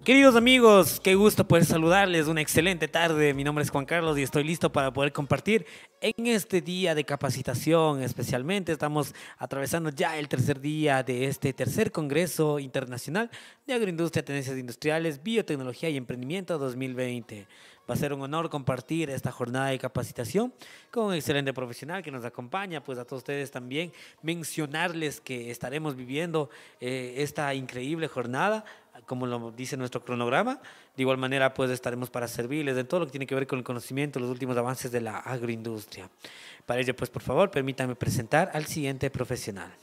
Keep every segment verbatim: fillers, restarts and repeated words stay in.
Queridos amigos, qué gusto poder saludarles, una excelente tarde. Mi nombre es Juan Carlos y estoy listo para poder compartir en este día de capacitación. Especialmente estamos atravesando ya el tercer día de este tercer Congreso Internacional de Agroindustria, Tendencias Industriales, Biotecnología y Emprendimiento dos mil veinte. Va a ser un honor compartir esta jornada de capacitación con un excelente profesional que nos acompaña. Pues a todos ustedes también mencionarles que estaremos viviendo eh, esta increíble jornada, como lo dice nuestro cronograma. De igual manera, pues estaremos para servirles en todo lo que tiene que ver con el conocimiento, los últimos avances de la agroindustria. Para ello, pues por favor, permítanme presentar al siguiente profesional.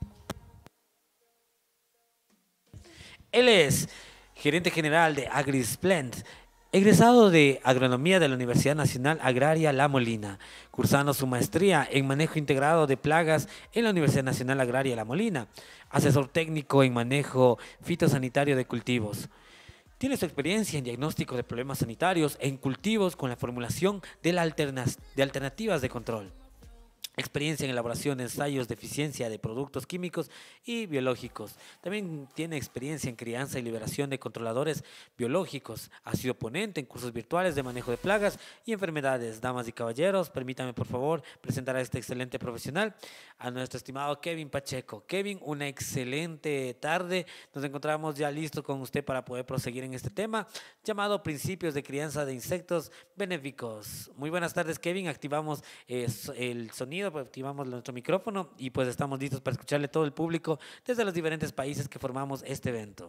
Él es gerente general de AgriSplend, egresado de Agronomía de la Universidad Nacional Agraria La Molina, cursando su maestría en Manejo Integrado de Plagas en la Universidad Nacional Agraria La Molina, asesor técnico en manejo fitosanitario de cultivos. Tiene su experiencia en diagnóstico de problemas sanitarios en cultivos con la formulación de, la alternas, de alternativas de control. Experiencia en elaboración de ensayos de eficiencia de productos químicos y biológicos. También tiene experiencia en crianza y liberación de controladores biológicos. Ha sido ponente en cursos virtuales de manejo de plagas y enfermedades. Damas y caballeros, permítanme por favor presentar a este excelente profesional, a nuestro estimado Kevin Pacheco. Kevin, una excelente tarde. Nos encontramos ya listos con usted para poder proseguir en este tema llamado Principios de Crianza de Insectos Benéficos. Muy buenas tardes, Kevin. Activamos eh, el sonido, activamos nuestro micrófono y pues estamos listos para escucharle a todo el público desde los diferentes países que formamos este evento.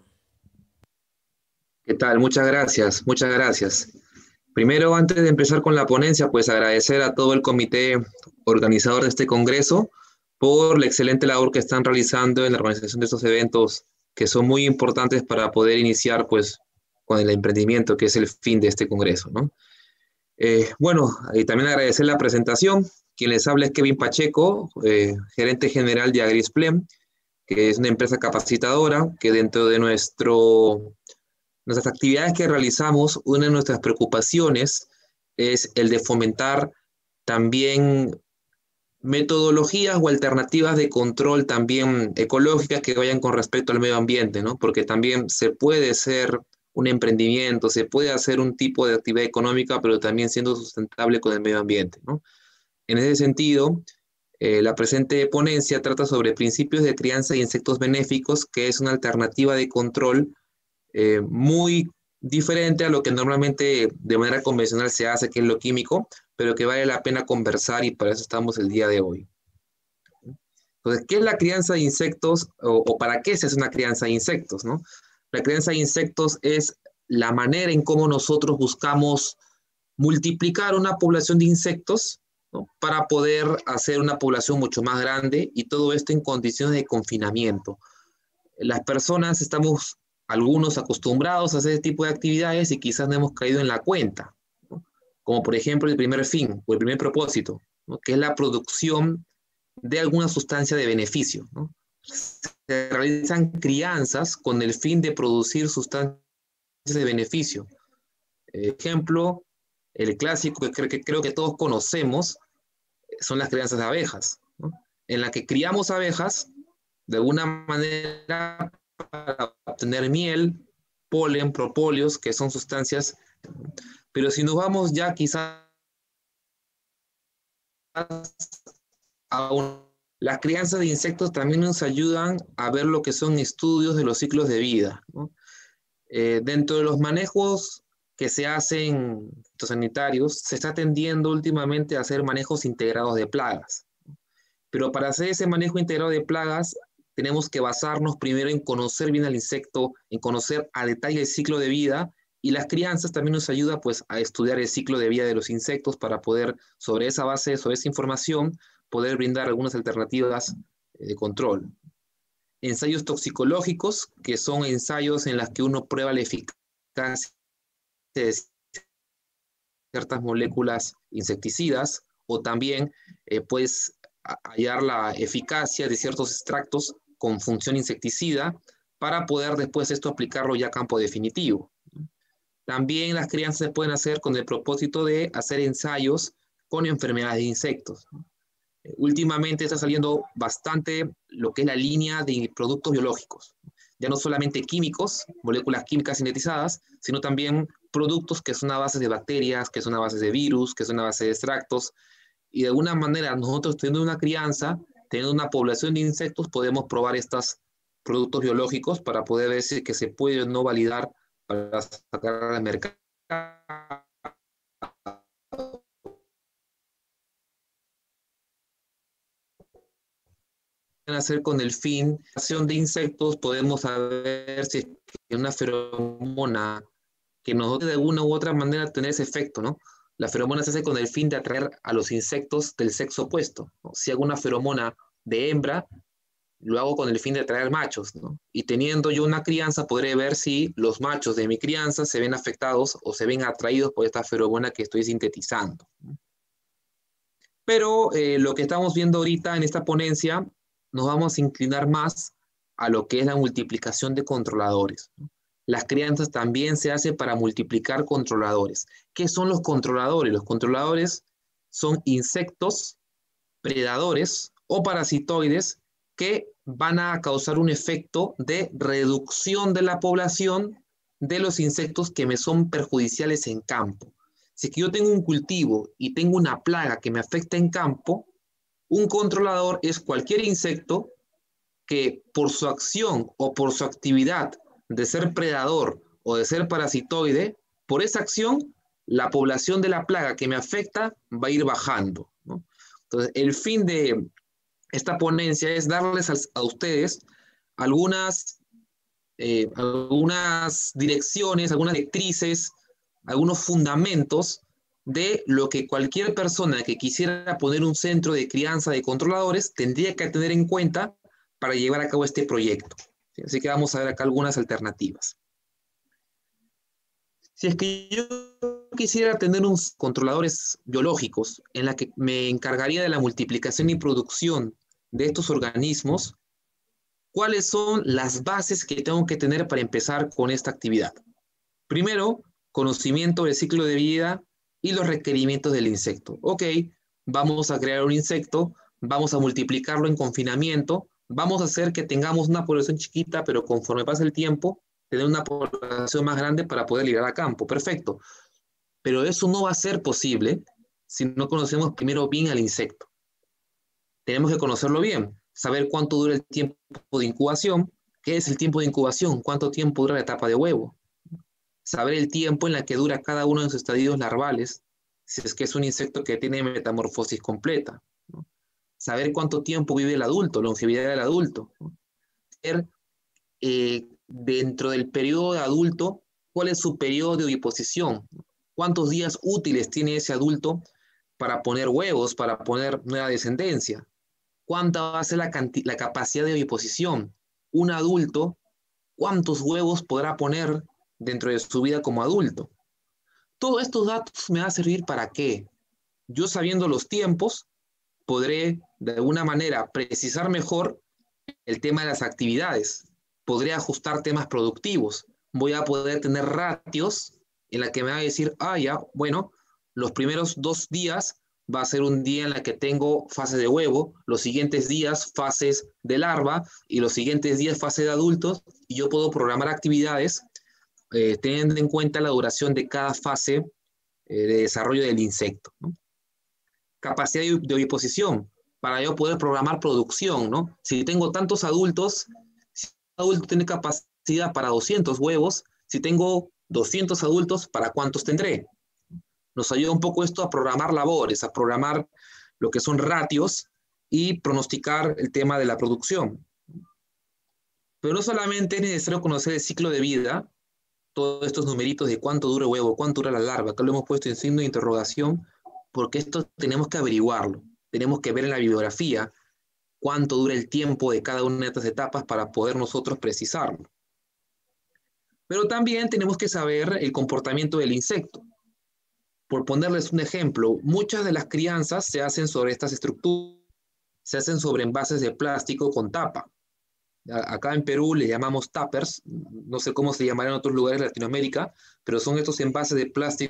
¿Qué tal? Muchas gracias, muchas gracias. Primero, antes de empezar con la ponencia, pues agradecer a todo el comité organizador de este congreso por la excelente labor que están realizando en la organización de estos eventos que son muy importantes para poder iniciar pues con el emprendimiento, que es el fin de este congreso, ¿no? Eh, bueno, y también agradecer la presentación. Quien les habla es Kevin Pacheco, eh, gerente general de AgriSplend, que es una empresa capacitadora que dentro de nuestro, nuestras actividades que realizamos, una de nuestras preocupaciones es el de fomentar también metodologías o alternativas de control también ecológicas que vayan con respecto al medio ambiente, ¿no? Porque también se puede ser un emprendimiento, se puede hacer un tipo de actividad económica, pero también siendo sustentable con el medio ambiente, ¿no? En ese sentido, eh, la presente ponencia trata sobre principios de crianza de insectos benéficos, que es una alternativa de control eh, muy diferente a lo que normalmente de manera convencional se hace, que es lo químico, pero que vale la pena conversar y para eso estamos el día de hoy. Entonces, ¿qué es la crianza de insectos o, o para qué se hace una crianza de insectos, ¿no? La crianza de insectos es la manera en cómo nosotros buscamos multiplicar una población de insectos, ¿no? Para poder hacer una población mucho más grande y todo esto en condiciones de confinamiento. Las personas estamos, algunos acostumbrados a hacer este tipo de actividades y quizás no hemos caído en la cuenta, ¿no? Como por ejemplo el primer fin o el primer propósito, ¿no? Que es la producción de alguna sustancia de beneficio, ¿no? Se realizan crianzas con el fin de producir sustancias de beneficio. Ejemplo, el clásico que creo, que creo que todos conocemos son las crianzas de abejas, ¿no? En la que criamos abejas de alguna manera para obtener miel, polen, propóleos, que son sustancias, pero si nos vamos ya quizás a un, las crianzas de insectos también nos ayudan a ver lo que son estudios de los ciclos de vida, ¿no? Eh, dentro de los manejos que se hacen fitosanitarios, se está tendiendo últimamente a hacer manejos integrados de plagas. Pero para hacer ese manejo integrado de plagas, tenemos que basarnos primero en conocer bien al insecto, en conocer a detalle el ciclo de vida, y las crianzas también nos ayudan pues, a estudiar el ciclo de vida de los insectos para poder, sobre esa base, sobre esa información, poder brindar algunas alternativas de control. Ensayos toxicológicos, que son ensayos en los que uno prueba la eficacia de ciertas moléculas insecticidas, o también eh, puedes hallar la eficacia de ciertos extractos con función insecticida para poder después esto aplicarlo ya a campo definitivo. También las crianzas se pueden hacer con el propósito de hacer ensayos con enfermedades de insectos. Últimamente está saliendo bastante lo que es la línea de productos biológicos. ya no solamente químicos, moléculas químicas sintetizadas, sino también productos que son a base de bacterias, que son a base de virus, que son a base de extractos, y de alguna manera nosotros teniendo una crianza, teniendo una población de insectos, podemos probar estos productos biológicos para poder ver si que se puede o no validar para sacar al mercado. Hacer con el fin de insectos, podemos saber si es una feromona que nos de alguna u otra manera tener ese efecto, ¿no? La feromona se hace con el fin de atraer a los insectos del sexo opuesto, ¿no? Si hago una feromona de hembra, lo hago con el fin de atraer machos, ¿no? Y teniendo yo una crianza, podré ver si los machos de mi crianza se ven afectados o se ven atraídos por esta feromona que estoy sintetizando, ¿no? Pero eh, lo que estamos viendo ahorita en esta ponencia, nos vamos a inclinar más a lo que es la multiplicación de controladores, ¿no? Las crianzas también se hacen para multiplicar controladores. ¿Qué son los controladores? Los controladores son insectos, predadores o parasitoides que van a causar un efecto de reducción de la población de los insectos que me son perjudiciales en campo. Si es que yo tengo un cultivo y tengo una plaga que me afecta en campo, un controlador es cualquier insecto que por su acción o por su actividad de ser predador o de ser parasitoide, por esa acción, la población de la plaga que me afecta va a ir bajando, ¿no? Entonces, el fin de esta ponencia es darles a, a ustedes algunas, eh, algunas direcciones, algunas directrices, algunos fundamentos de lo que cualquier persona que quisiera poner un centro de crianza de controladores tendría que tener en cuenta para llevar a cabo este proyecto. ¿Sí? Así que vamos a ver acá algunas alternativas. Si es que yo quisiera tener unos controladores biológicos en la que me encargaría de la multiplicación y producción de estos organismos, ¿cuáles son las bases que tengo que tener para empezar con esta actividad? Primero, conocimiento del ciclo de vida y los requerimientos del insecto. Ok, vamos a crear un insecto, vamos a multiplicarlo en confinamiento, vamos a hacer que tengamos una población chiquita, pero conforme pasa el tiempo, tener una población más grande para poder liberar a campo. Perfecto. Pero eso no va a ser posible si no conocemos primero bien al insecto. Tenemos que conocerlo bien, saber cuánto dura el tiempo de incubación, qué es el tiempo de incubación, cuánto tiempo dura la etapa de huevo, saber el tiempo en la que dura cada uno de sus estadios larvales, si es que es un insecto que tiene metamorfosis completa, ¿no? Saber cuánto tiempo vive el adulto, longevidad del adulto, ¿no? Saber eh, dentro del periodo de adulto, cuál es su periodo de oviposición, cuántos días útiles tiene ese adulto para poner huevos, para poner nueva descendencia, cuánta va a ser la, la capacidad de oviposición. Un adulto, ¿cuántos huevos podrá poner dentro de su vida como adulto? Todos estos datos me van a servir para qué. Yo sabiendo los tiempos, podré de alguna manera precisar mejor el tema de las actividades. Podré ajustar temas productivos. Voy a poder tener ratios en la que me va a decir, ah, ya, bueno, los primeros dos días va a ser un día en la que tengo fase de huevo, los siguientes días fases de larva y los siguientes días fase de adultos, y yo puedo programar actividades eh, teniendo en cuenta la duración de cada fase eh, de desarrollo del insecto, ¿no? Capacidad de, de oviposición, para yo poder programar producción, ¿no? Si tengo tantos adultos, si un adulto tiene capacidad para doscientos huevos, si tengo doscientos adultos, ¿para cuántos tendré? Nos ayuda un poco esto a programar labores, a programar lo que son ratios y pronosticar el tema de la producción. Pero no solamente es necesario conocer el ciclo de vida, todos estos numeritos de cuánto dura el huevo, cuánto dura la larva, acá lo hemos puesto en signo de interrogación, porque esto tenemos que averiguarlo, tenemos que ver en la bibliografía cuánto dura el tiempo de cada una de estas etapas para poder nosotros precisarlo. Pero también tenemos que saber el comportamiento del insecto. Por ponerles un ejemplo, muchas de las crianzas se hacen sobre estas estructuras, se hacen sobre envases de plástico con tapa. Acá en Perú le llamamos tuppers, no sé cómo se llamará en otros lugares de Latinoamérica, pero son estos envases de plástico.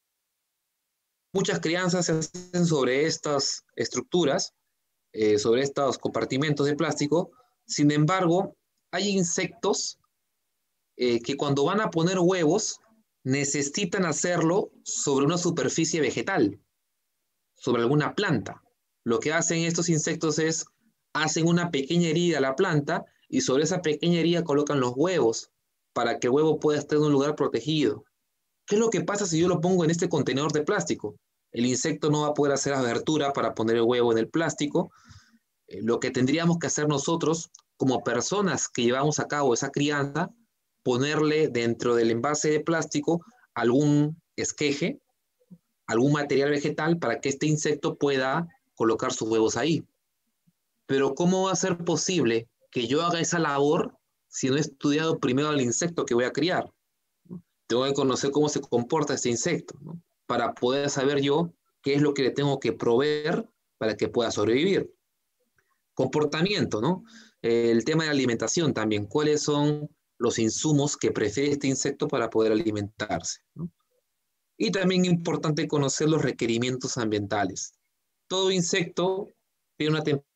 Muchas crianzas se hacen sobre estas estructuras, eh, sobre estos compartimentos de plástico. Sin embargo, hay insectos eh, que cuando van a poner huevos necesitan hacerlo sobre una superficie vegetal, sobre alguna planta. Lo que hacen estos insectos es, hacen una pequeña herida a la planta y sobre esa pequeña herida colocan los huevos para que el huevo pueda estar en un lugar protegido. ¿Qué es lo que pasa si yo lo pongo en este contenedor de plástico? El insecto no va a poder hacer abertura para poner el huevo en el plástico. Eh, lo que tendríamos que hacer nosotros, como personas que llevamos a cabo esa crianza, ponerle dentro del envase de plástico algún esqueje, algún material vegetal para que este insecto pueda colocar sus huevos ahí. Pero ¿cómo va a ser posible que yo haga esa labor si no he estudiado primero al insecto que voy a criar? Tengo que conocer cómo se comporta este insecto, ¿no? Para poder saber yo qué es lo que le tengo que proveer para que pueda sobrevivir. Comportamiento, ¿no? Eh, el tema de la alimentación también. ¿Cuáles son los insumos que prefiere este insecto para poder alimentarse, ¿no? Y también es importante conocer los requerimientos ambientales. Todo insecto tiene una, tem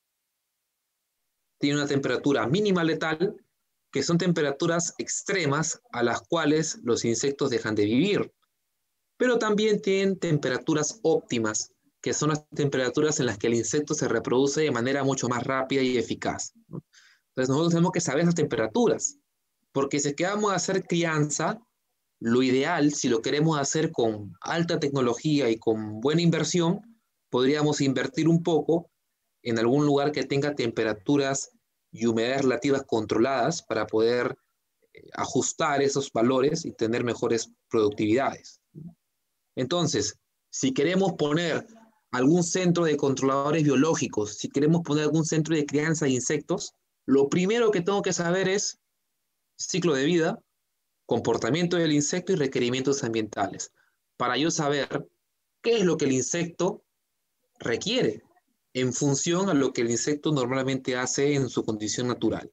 tiene una temperatura mínima letal, que son temperaturas extremas a las cuales los insectos dejan de vivir, pero también tienen temperaturas óptimas, que son las temperaturas en las que el insecto se reproduce de manera mucho más rápida y eficaz, ¿no? Entonces nosotros tenemos que saber esas temperaturas, porque si es que vamos a hacer crianza, lo ideal, si lo queremos hacer con alta tecnología y con buena inversión, podríamos invertir un poco en algún lugar que tenga temperaturas y humedades relativas controladas para poder eh, ajustar esos valores y tener mejores productividades. Entonces, si queremos poner algún centro de controladores biológicos, si queremos poner algún centro de crianza de insectos, lo primero que tengo que saber es ciclo de vida, comportamiento del insecto y requerimientos ambientales, para yo saber qué es lo que el insecto requiere en función a lo que el insecto normalmente hace en su condición natural.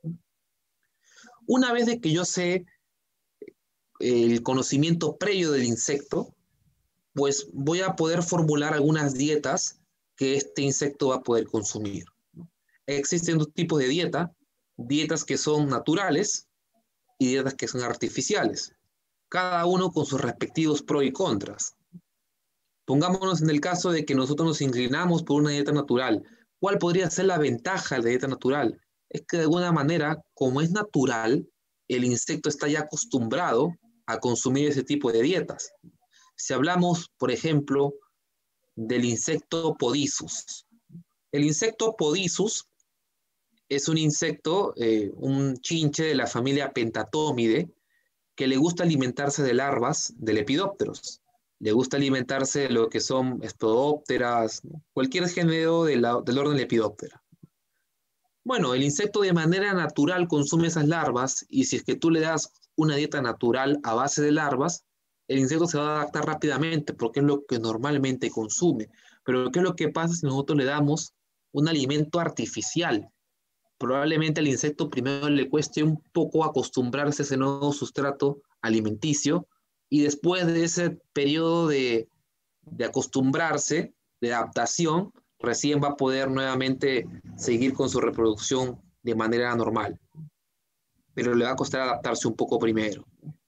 Una vez de que yo sé el conocimiento previo del insecto, pues voy a poder formular algunas dietas que este insecto va a poder consumir. Existen dos tipos de dieta, dietas que son naturales y dietas que son artificiales, cada uno con sus respectivos pros y contras. Pongámonos en el caso de que nosotros nos inclinamos por una dieta natural. ¿Cuál podría ser la ventaja de la dieta natural? Es que de alguna manera, como es natural, el insecto está ya acostumbrado a consumir ese tipo de dietas. Si hablamos, por ejemplo, del insecto Podyzus. El insecto Podyzus es un insecto, eh, un chinche de la familia Pentatomide, que le gusta alimentarse de larvas de lepidópteros. Le gusta alimentarse de lo que son espodópteras, ¿no? Cualquier género de la, del orden Lepidoptera. Bueno, el insecto de manera natural consume esas larvas y si es que tú le das una dieta natural a base de larvas, el insecto se va a adaptar rápidamente porque es lo que normalmente consume. Pero ¿qué es lo que pasa si nosotros le damos un alimento artificial? Probablemente al insecto primero le cueste un poco acostumbrarse a ese nuevo sustrato alimenticio y después de ese periodo de, de acostumbrarse, de adaptación, recién va a poder nuevamente seguir con su reproducción de manera normal. Pero le va a costar adaptarse un poco primero.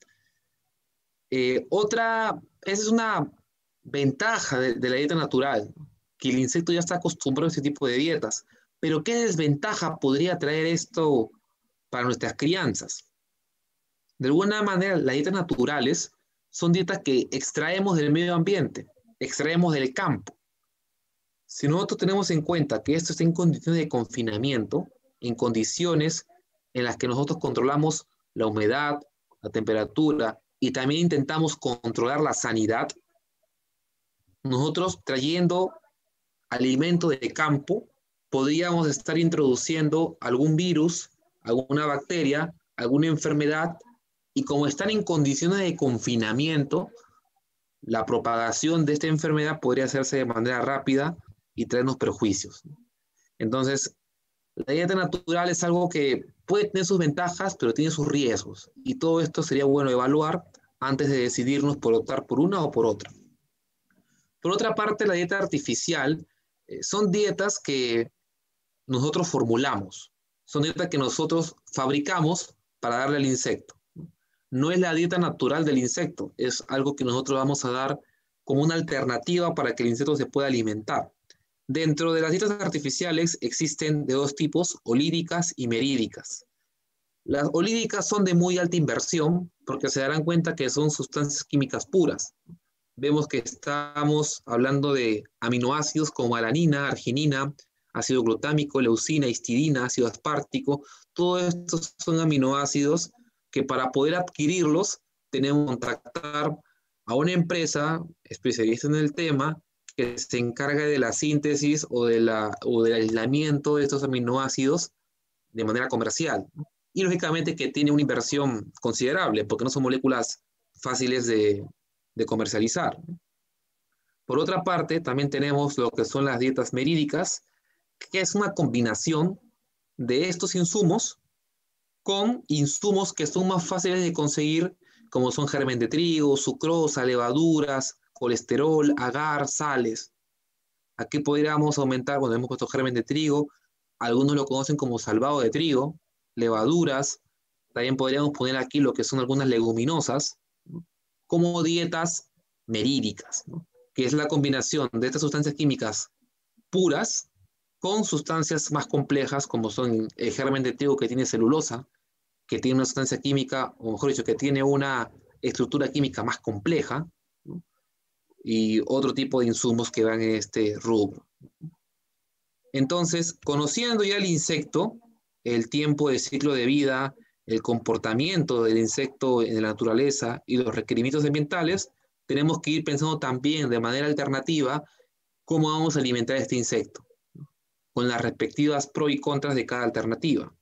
Eh, otra, esa es una ventaja de, de la dieta natural, que el insecto ya está acostumbrado a ese tipo de dietas. Pero ¿qué desventaja podría traer esto para nuestras crianzas? De alguna manera, las dietas naturales son dietas que extraemos del medio ambiente, extraemos del campo. Si nosotros tenemos en cuenta que esto está en condiciones de confinamiento, en condiciones en las que nosotros controlamos la humedad, la temperatura y también intentamos controlar la sanidad, nosotros trayendo alimento de campo, podríamos estar introduciendo algún virus, alguna bacteria, alguna enfermedad, y como están en condiciones de confinamiento, la propagación de esta enfermedad podría hacerse de manera rápida y traernos perjuicios. Entonces, la dieta natural es algo que puede tener sus ventajas, pero tiene sus riesgos, y todo esto sería bueno evaluar antes de decidirnos por optar por una o por otra. Por otra parte, la dieta artificial eh, son dietas que nosotros formulamos. son dietas que nosotros fabricamos para darle al insecto. No es la dieta natural del insecto, es algo que nosotros vamos a dar como una alternativa para que el insecto se pueda alimentar. Dentro de las dietas artificiales existen de dos tipos, olídicas y merídicas. Las olídicas son de muy alta inversión porque se darán cuenta que son sustancias químicas puras. Vemos que estamos hablando de aminoácidos como alanina, arginina, ácido glutámico, leucina, histidina, ácido aspartico. Todos estos son aminoácidos que para poder adquirirlos tenemos que contactar a una empresa especialista en el tema que se encarga de la síntesis o, de la, o del aislamiento de estos aminoácidos de manera comercial. Y lógicamente que tiene una inversión considerable porque no son moléculas fáciles de, de comercializar. Por otra parte, también tenemos lo que son las dietas merídicas, que es una combinación de estos insumos con insumos que son más fáciles de conseguir, como son germen de trigo, sucrosa, levaduras, colesterol, agar, sales. Aquí podríamos aumentar, cuando hemos puesto germen de trigo, algunos lo conocen como salvado de trigo, levaduras, también podríamos poner aquí lo que son algunas leguminosas, ¿no? Como dietas merídicas, ¿no? Que es la combinación de estas sustancias químicas puras con sustancias más complejas, como son el germen de trigo que tiene celulosa, que tiene una sustancia química, o mejor dicho, que tiene una estructura química más compleja, ¿no? Y otro tipo de insumos que van en este rubro. Entonces, conociendo ya el insecto, el tiempo de ciclo de vida, el comportamiento del insecto en la naturaleza y los requerimientos ambientales, tenemos que ir pensando también de manera alternativa cómo vamos a alimentar a este insecto, con las respectivas pros y contras de cada alternativa.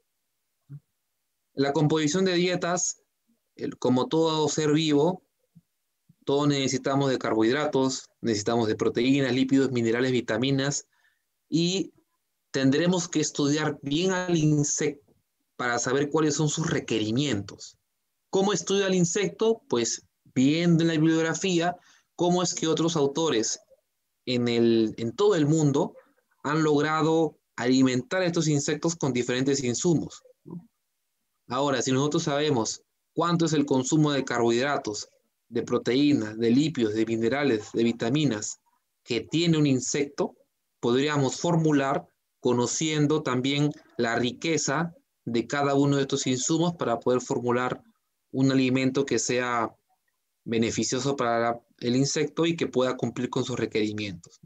La composición de dietas, como todo ser vivo, todos necesitamos de carbohidratos, necesitamos de proteínas, lípidos, minerales, vitaminas, y tendremos que estudiar bien al insecto para saber cuáles son sus requerimientos. ¿Cómo estudia al insecto? Pues viendo en la bibliografía cómo es que otros autores en, el, en todo el mundo han logrado alimentar a estos insectos con diferentes insumos, ¿no? Ahora, si nosotros sabemos cuánto es el consumo de carbohidratos, de proteínas, de lípidos, de minerales, de vitaminas que tiene un insecto, podríamos formular conociendo también la riqueza de cada uno de estos insumos para poder formular un alimento que sea beneficioso para el insecto y que pueda cumplir con sus requerimientos.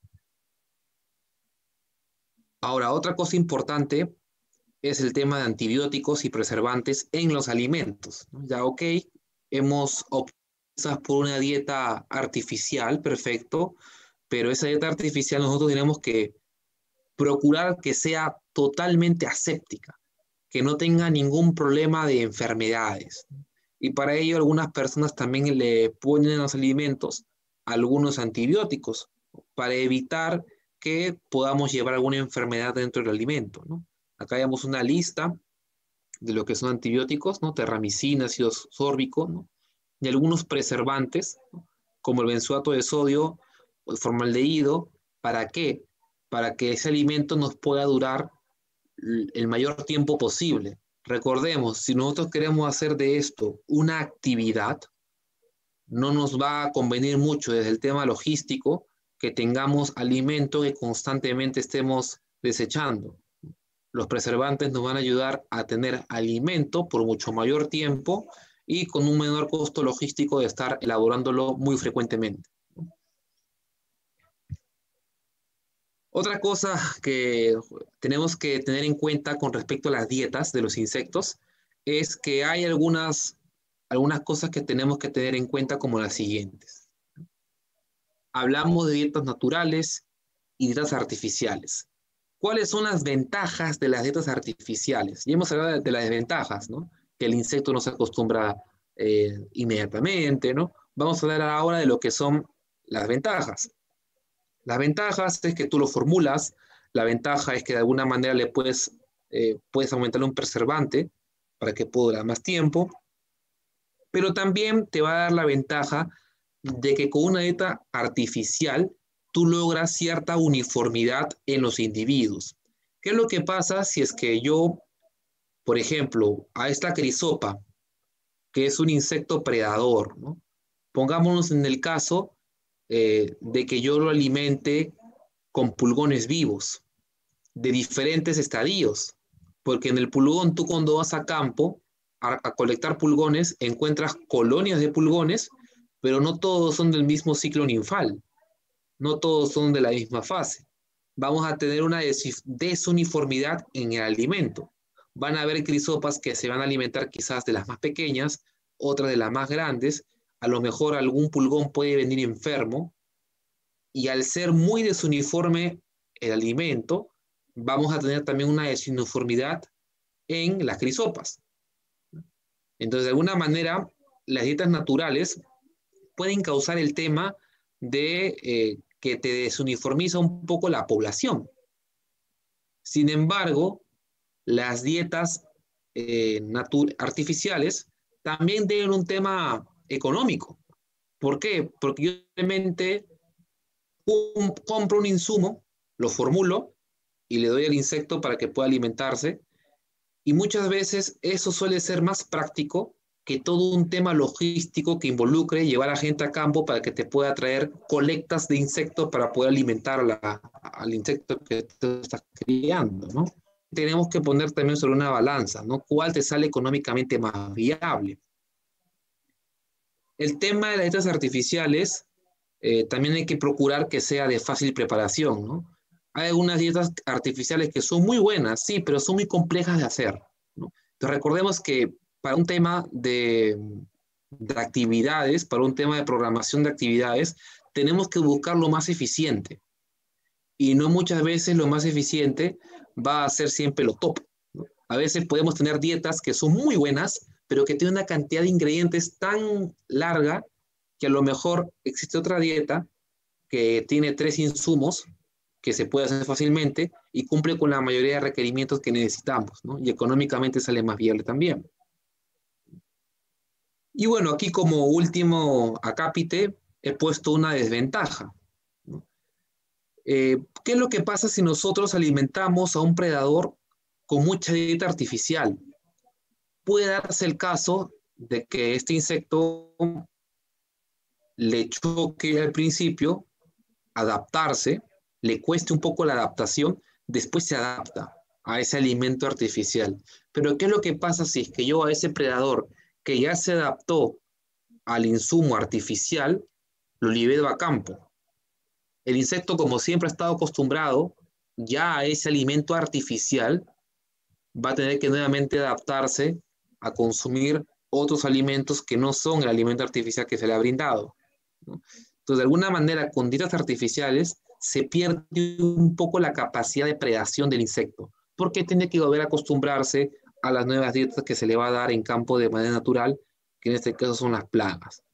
Ahora, otra cosa importante es el tema de antibióticos y preservantes en los alimentos, ¿no? Ya, ok, hemos optado por una dieta artificial, perfecto, pero esa dieta artificial nosotros tenemos que procurar que sea totalmente aséptica, que no tenga ningún problema de enfermedades. Y para ello algunas personas también le ponen a los alimentos algunos antibióticos para evitar que podamos llevar alguna enfermedad dentro del alimento, ¿no? Acá vemos una lista de lo que son antibióticos, ¿no? Terramicina, ácido sórbico, ¿no? Y algunos preservantes, ¿no? Como el benzoato de sodio o el formaldehído. ¿Para qué? Para que ese alimento nos pueda durar el mayor tiempo posible. Recordemos, si nosotros queremos hacer de esto una actividad, no nos va a convenir mucho desde el tema logístico que tengamos alimento que constantemente estemos desechando. Los preservantes nos van a ayudar a tener alimento por mucho mayor tiempo y con un menor costo logístico de estar elaborándolo muy frecuentemente. Otra cosa que tenemos que tener en cuenta con respecto a las dietas de los insectos es que hay algunas, algunas cosas que tenemos que tener en cuenta como las siguientes. Hablamos de dietas naturales y dietas artificiales. ¿Cuáles son las ventajas de las dietas artificiales? Ya hemos hablado de las desventajas, ¿no? Que el insecto no se acostumbra eh, inmediatamente, ¿no? Vamos a hablar ahora de lo que son las ventajas. Las ventajas es que tú lo formulas, la ventaja es que de alguna manera le puedes, eh, puedes aumentarle un preservante para que pueda durar más tiempo, pero también te va a dar la ventaja de que con una dieta artificial tú logras cierta uniformidad en los individuos. ¿Qué es lo que pasa si es que yo, por ejemplo, a esta crisopa, que es un insecto predador, ¿no? Pongámonos en el caso eh, de que yo lo alimente con pulgones vivos, de diferentes estadios, porque en el pulgón tú cuando vas a campo a, a colectar pulgones encuentras colonias de pulgones, pero no todos son del mismo ciclo ninfal, no todos son de la misma fase. Vamos a tener una desuniformidad en el alimento. Van a haber crisopas que se van a alimentar quizás de las más pequeñas, otras de las más grandes, a lo mejor algún pulgón puede venir enfermo, y al ser muy desuniforme el alimento, vamos a tener también una desuniformidad en las crisopas. Entonces, de alguna manera, las dietas naturales pueden causar el tema de eh, que te desuniformiza un poco la población. Sin embargo, las dietas eh, artificiales también tienen un tema económico. ¿Por qué? Porque yo realmente un, compro un insumo, lo formulo y le doy al insecto para que pueda alimentarse. Y muchas veces eso suele ser más práctico que todo un tema logístico que involucre llevar a gente a campo para que te pueda traer colectas de insectos para poder alimentar a la, al insecto que tú estás criando, ¿no? Tenemos que poner también sobre una balanza, ¿no? ¿Cuál te sale económicamente más viable? El tema de las dietas artificiales eh, también hay que procurar que sea de fácil preparación, ¿no? Hay algunas dietas artificiales que son muy buenas, sí, pero son muy complejas de hacer, ¿no? Entonces recordemos que para un tema de, de actividades, para un tema de programación de actividades, tenemos que buscar lo más eficiente. Y no muchas veces lo más eficiente va a ser siempre lo top, ¿no? A veces podemos tener dietas que son muy buenas, pero que tienen una cantidad de ingredientes tan larga que a lo mejor existe otra dieta que tiene tres insumos que se puede hacer fácilmente y cumple con la mayoría de requerimientos que necesitamos, ¿no? Y económicamente sale más viable también. Y bueno, aquí como último acápite he puesto una desventaja, ¿no? Eh, ¿Qué es lo que pasa si nosotros alimentamos a un predador con mucha dieta artificial? Puede darse el caso de que este insecto le choque al principio, adaptarse, le cueste un poco la adaptación, después se adapta a ese alimento artificial. Pero ¿qué es lo que pasa si es que yo a ese predador que ya se adaptó al insumo artificial, lo libero a campo? El insecto, como siempre ha estado acostumbrado ya a ese alimento artificial, va a tener que nuevamente adaptarse a consumir otros alimentos que no son el alimento artificial que se le ha brindado, ¿no? Entonces, de alguna manera, con dietas artificiales se pierde un poco la capacidad de predación del insecto, porque tiene que volver a acostumbrarse a las nuevas dietas que se le va a dar en campo de manera natural, que en este caso son las plagas.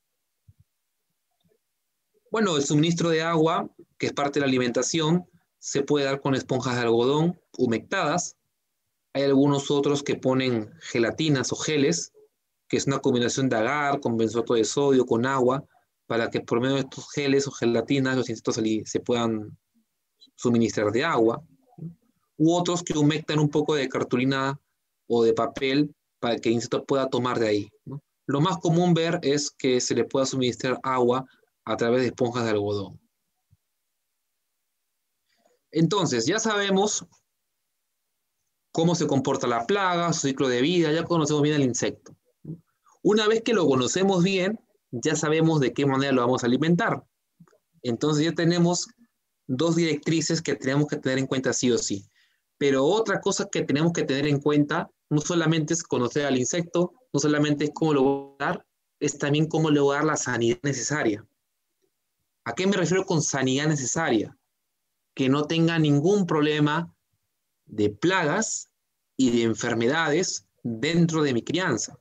Bueno, el suministro de agua, que es parte de la alimentación, se puede dar con esponjas de algodón humectadas. Hay algunos otros que ponen gelatinas o geles, que es una combinación de agar con benzoato de sodio, con agua, para que por medio de estos geles o gelatinas los insectos se, se puedan suministrar de agua. U otros que humectan un poco de cartulina o de papel para que el insecto pueda tomar de ahí, ¿no? Lo más común ver es que se le pueda suministrar agua a través de esponjas de algodón. Entonces, ya sabemos cómo se comporta la plaga, su ciclo de vida, ya conocemos bien el insecto. Una vez que lo conocemos bien, ya sabemos de qué manera lo vamos a alimentar. Entonces ya tenemos dos directrices que tenemos que tener en cuenta sí o sí. Pero otra cosa que tenemos que tener en cuenta no solamente es conocer al insecto, no solamente es cómo lo voy a dar, es también cómo le voy a dar la sanidad necesaria. ¿A qué me refiero con sanidad necesaria? Que no tenga ningún problema de plagas y de enfermedades dentro de mi crianza.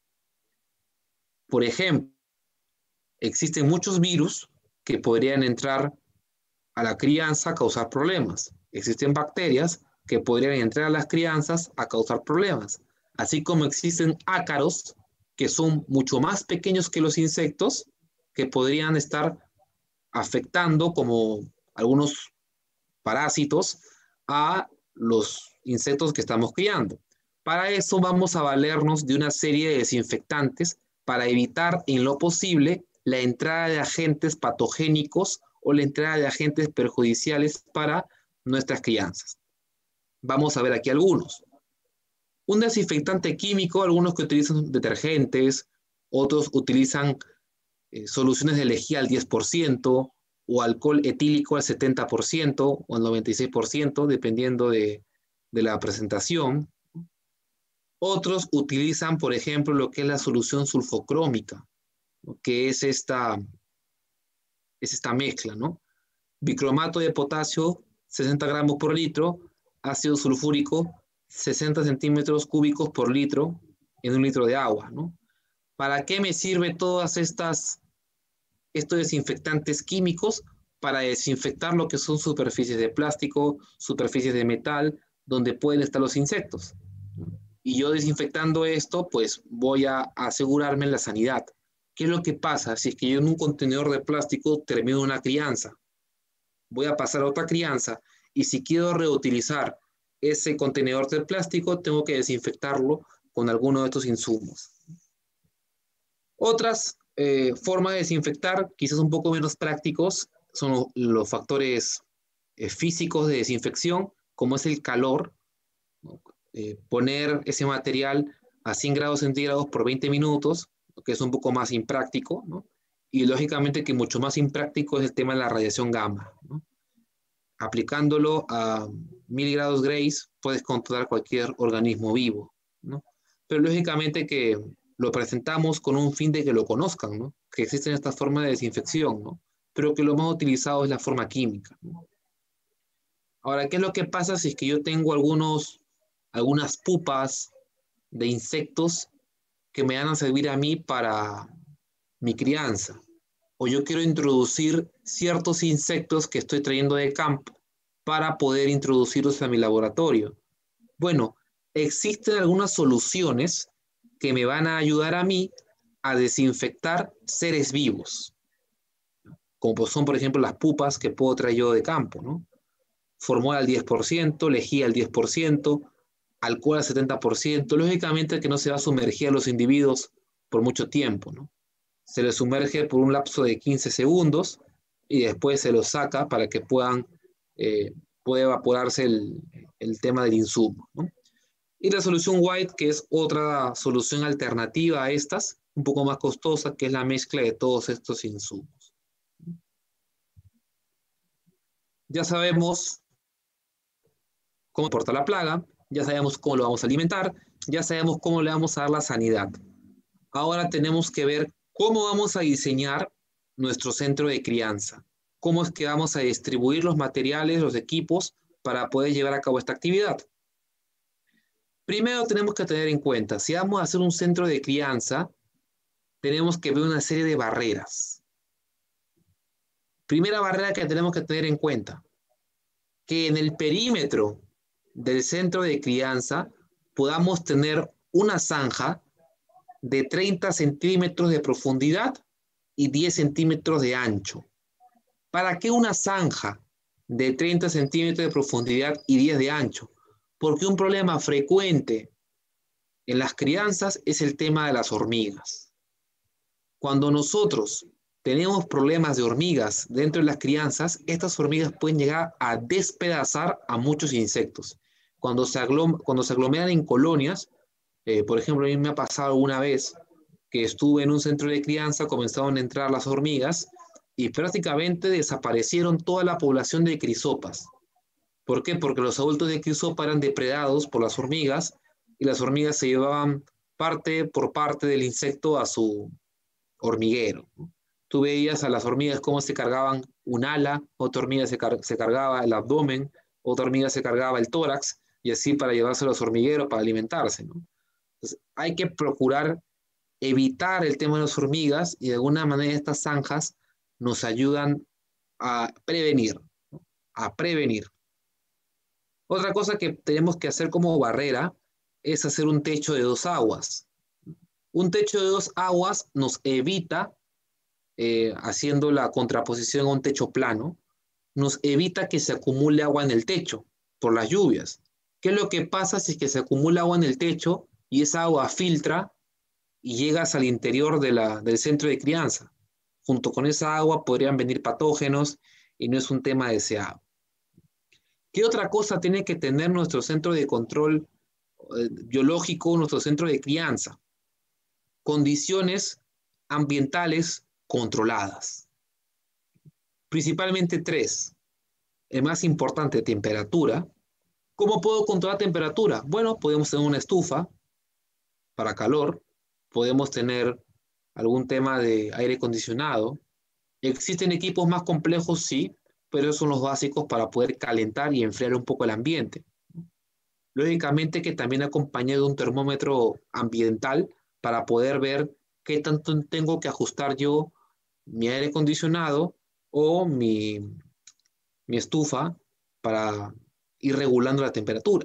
Por ejemplo, existen muchos virus que podrían entrar a la crianza a causar problemas. Existen bacterias que podrían entrar a las crianzas a causar problemas. Así como existen ácaros que son mucho más pequeños que los insectos que podrían estar afectando como algunos parásitos a los insectos que estamos criando. Para eso vamos a valernos de una serie de desinfectantes para evitar en lo posible la entrada de agentes patogénicos o la entrada de agentes perjudiciales para nuestras crianzas. Vamos a ver aquí algunos. Un desinfectante químico, algunos que utilizan detergentes, otros utilizan eh, soluciones de lejía al diez por ciento o alcohol etílico al setenta por ciento o al noventa y seis por ciento, dependiendo de, de la presentación. Otros utilizan, por ejemplo, lo que es la solución sulfocrómica, ¿no? Que es esta, es esta mezcla, ¿no? Bicromato de potasio, sesenta gramos por litro, ácido sulfúrico, sesenta centímetros cúbicos por litro en un litro de agua, ¿no? ¿Para qué me sirve todas estas, estos desinfectantes químicos? Para desinfectar lo que son superficies de plástico, superficies de metal, donde pueden estar los insectos. Y yo desinfectando esto, pues voy a asegurarme la sanidad. ¿Qué es lo que pasa si es que yo en un contenedor de plástico termino una crianza? Voy a pasar a otra crianza y si quiero reutilizar ese contenedor de plástico, tengo que desinfectarlo con alguno de estos insumos. Otras eh, formas de desinfectar, quizás un poco menos prácticos, son los, los factores eh, físicos de desinfección, como es el calor, ¿no? Eh, poner ese material a cien grados centígrados por veinte minutos, que es un poco más impráctico, ¿no? Y lógicamente que mucho más impráctico es el tema de la radiación gamma, ¿no? Aplicándolo a mil grados Grace puedes controlar cualquier organismo vivo, ¿no? Pero lógicamente que lo presentamos con un fin de que lo conozcan, ¿no? Que existen estas formas de desinfección, ¿no? Pero que lo más utilizado es la forma química, ¿no? Ahora, ¿qué es lo que pasa si es que yo tengo algunos algunas pupas de insectos que me van a servir a mí para mi crianza? O yo quiero introducir ciertos insectos que estoy trayendo de campo para poder introducirlos a mi laboratorio. Bueno, existen algunas soluciones que me van a ayudar a mí a desinfectar seres vivos, como son, por ejemplo, las pupas que puedo traer yo de campo, ¿no? Formol al diez por ciento, lejía al diez por ciento, alcohol al setenta por ciento, lógicamente que no se va a sumergir a los individuos por mucho tiempo, ¿no? Se les sumerge por un lapso de quince segundos y después se los saca para que puedan, eh, pueda evaporarse el, el tema del insumo, ¿no? Y la solución White, que es otra solución alternativa a estas, un poco más costosa, que es la mezcla de todos estos insumos. Ya sabemos cómo importa la plaga, ya sabemos cómo lo vamos a alimentar, ya sabemos cómo le vamos a dar la sanidad. Ahora tenemos que ver cómo vamos a diseñar nuestro centro de crianza, cómo es que vamos a distribuir los materiales, los equipos para poder llevar a cabo esta actividad. Primero tenemos que tener en cuenta, si vamos a hacer un centro de crianza, tenemos que ver una serie de barreras. Primera barrera que tenemos que tener en cuenta, que en el perímetro del centro de crianza podamos tener una zanja de treinta centímetros de profundidad y diez centímetros de ancho. ¿Para qué una zanja de treinta centímetros de profundidad y diez de ancho? Porque un problema frecuente en las crianzas es el tema de las hormigas. Cuando nosotros tenemos problemas de hormigas dentro de las crianzas, estas hormigas pueden llegar a despedazar a muchos insectos. Cuando se, aglom cuando se aglomeran en colonias, eh, por ejemplo, a mí me ha pasado una vez que estuve en un centro de crianza, comenzaron a entrar las hormigas y prácticamente desaparecieron toda la población de crisopas. ¿Por qué? Porque los adultos de crisopa eran depredados por las hormigas y las hormigas se llevaban parte por parte del insecto a su hormiguero, ¿no? Tú veías a las hormigas cómo se cargaban un ala, otra hormiga se, car se cargaba el abdomen, otra hormiga se cargaba el tórax, y así para llevarse a los hormigueros para alimentarse, ¿no? Entonces, hay que procurar evitar el tema de las hormigas y de alguna manera estas zanjas nos ayudan a prevenir, ¿no? A prevenir. Otra cosa que tenemos que hacer como barrera es hacer un techo de dos aguas. Un techo de dos aguas nos evita, eh, haciendo la contraposición a un techo plano, nos evita que se acumule agua en el techo. por las lluvias. ¿Qué es lo que pasa si es que se acumula agua en el techo y esa agua filtra y llegas al interior de la, del centro de crianza? Junto con esa agua podrían venir patógenos y no es un tema deseado. ¿Qué otra cosa tiene que tener nuestro centro de control eh, biológico, nuestro centro de crianza? Condiciones ambientales controladas. Principalmente tres. El más importante, temperatura. ¿Cómo puedo controlar temperatura? Bueno, podemos tener una estufa para calor, podemos tener algún tema de aire acondicionado. ¿Existen equipos más complejos? Sí, pero esos son los básicos para poder calentar y enfriar un poco el ambiente. Lógicamente que también acompañado de un termómetro ambiental para poder ver qué tanto tengo que ajustar yo mi aire acondicionado o mi, mi estufa para ir regulando la temperatura.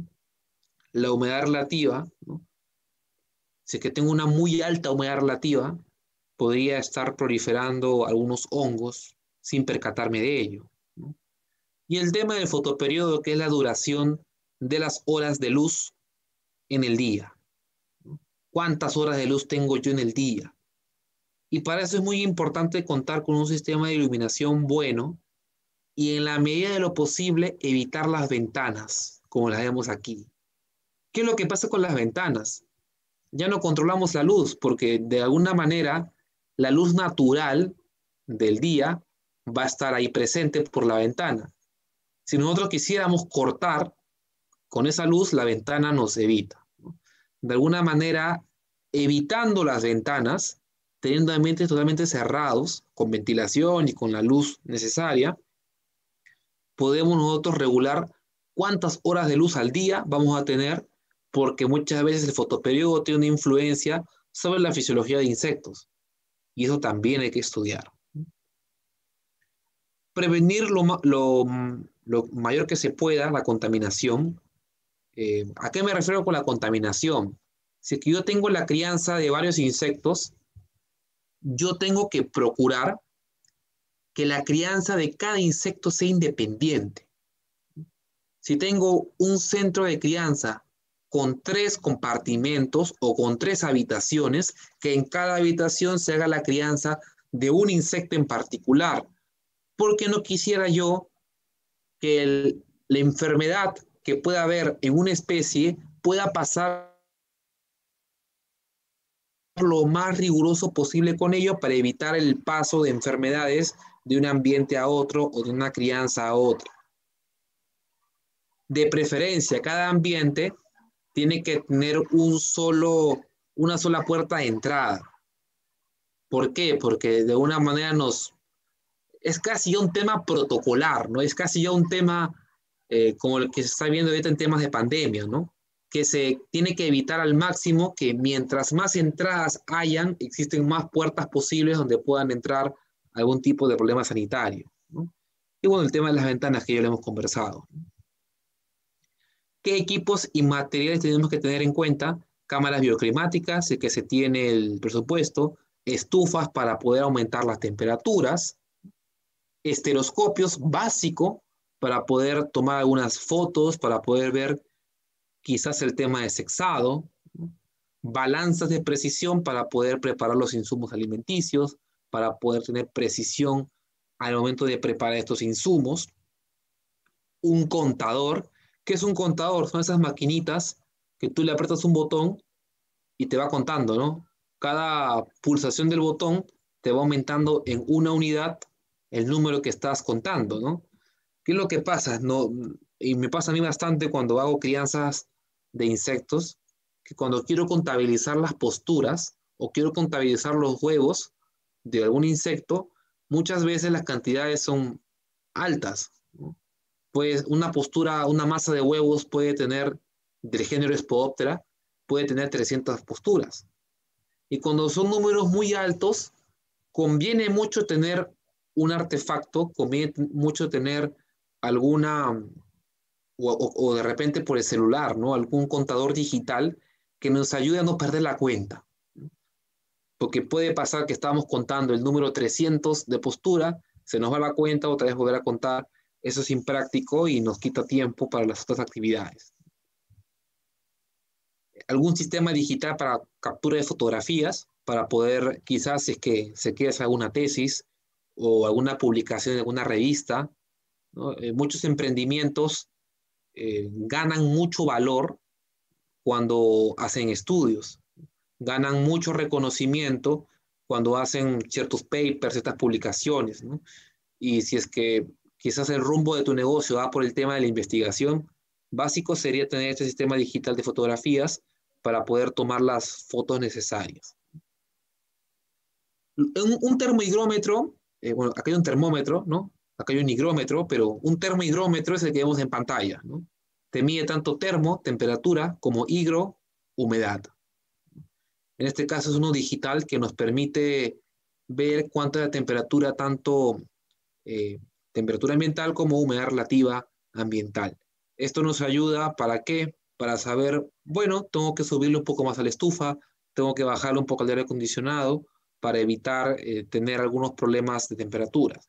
La humedad relativa, ¿no? Si es que tengo una muy alta humedad relativa, podría estar proliferando algunos hongos sin percatarme de ello, ¿no? Y el tema del fotoperiodo, que es la duración de las horas de luz en el día. ¿Cuántas horas de luz tengo yo en el día? Y para eso es muy importante contar con un sistema de iluminación bueno y en la medida de lo posible evitar las ventanas, como las vemos aquí. ¿Qué es lo que pasa con las ventanas? Ya no controlamos la luz porque de alguna manera la luz natural del día va a estar ahí presente por la ventana. Si nosotros quisiéramos cortar con esa luz, la ventana nos evita, ¿no? De alguna manera, evitando las ventanas, teniendo ambientes totalmente cerrados, con ventilación y con la luz necesaria, podemos nosotros regular cuántas horas de luz al día vamos a tener, porque muchas veces el fotoperiodo tiene una influencia sobre la fisiología de insectos, y eso también hay que estudiar. Prevenir lo, lo, lo mayor que se pueda la contaminación. Eh, ¿a qué me refiero con la contaminación? Si es que yo tengo la crianza de varios insectos, yo tengo que procurar que la crianza de cada insecto sea independiente. Si tengo un centro de crianza con tres compartimentos o con tres habitaciones, que en cada habitación se haga la crianza de un insecto en particular, porque no quisiera yo que el, la enfermedad que pueda haber en una especie pueda pasar lo más riguroso posible con ello para evitar el paso de enfermedades de un ambiente a otro o de una crianza a otra. De preferencia, cada ambiente tiene que tener un solo, una sola puerta de entrada. ¿Por qué? Porque de alguna manera nos... es casi ya un tema protocolar, ¿no? Es casi ya un tema eh, como el que se está viendo ahorita en temas de pandemia, ¿no? Que se tiene que evitar al máximo que mientras más entradas hayan, existen más puertas posibles donde puedan entrar algún tipo de problema sanitario, ¿no? Y bueno, el tema de las ventanas que ya lo hemos conversado. ¿Qué equipos y materiales tenemos que tener en cuenta? Cámaras bioclimáticas, si es que se tiene el presupuesto, estufas para poder aumentar las temperaturas, estereoscopios básico para poder tomar algunas fotos, para poder ver quizás el tema de sexado, ¿no? Balanzas de precisión para poder preparar los insumos alimenticios, para poder tener precisión al momento de preparar estos insumos. Un contador. ¿Qué es un contador? Son esas maquinitas que tú le aprietas un botón y te va contando, ¿no? Cada pulsación del botón te va aumentando en una unidad el número que estás contando, ¿no? ¿Qué es lo que pasa? No, y me pasa a mí bastante cuando hago crianzas de insectos, que cuando quiero contabilizar las posturas o quiero contabilizar los huevos de algún insecto, muchas veces las cantidades son altas, ¿no? Pues una postura, una masa de huevos puede tener, del género Spodoptera, puede tener trescientas posturas. Y cuando son números muy altos, conviene mucho tener un artefacto, conviene mucho tener alguna, o, o, o de repente por el celular, ¿no? Algún contador digital que nos ayude a no perder la cuenta. Porque puede pasar que estamos contando el número trescientos de postura, se nos va la cuenta, otra vez volver a contar Eso es impráctico y nos quita tiempo para las otras actividades. Algún sistema digital para captura de fotografías, para poder, quizás si es que se quiere hacer alguna tesis o alguna publicación en alguna revista, ¿no? Eh, muchos emprendimientos eh, ganan mucho valor cuando hacen estudios, ganan mucho reconocimiento cuando hacen ciertos papers, ciertas publicaciones, ¿no? Y si es que quizás el rumbo de tu negocio va por el tema de la investigación, básico sería tener este sistema digital de fotografías para poder tomar las fotos necesarias. Un, un termohigrómetro, eh, bueno, acá hay un termómetro, ¿no? Acá hay un higrómetro, pero un termohigrómetro es el que vemos en pantalla, ¿no? Te mide tanto termo, temperatura, como higro, humedad. En este caso es uno digital que nos permite ver cuánta es la temperatura, tanto eh, temperatura ambiental como humedad relativa ambiental. Esto nos ayuda ¿para qué? Para saber, bueno, tengo que subirle un poco más a la estufa, tengo que bajarle un poco al aire acondicionado para evitar eh, tener algunos problemas de temperaturas.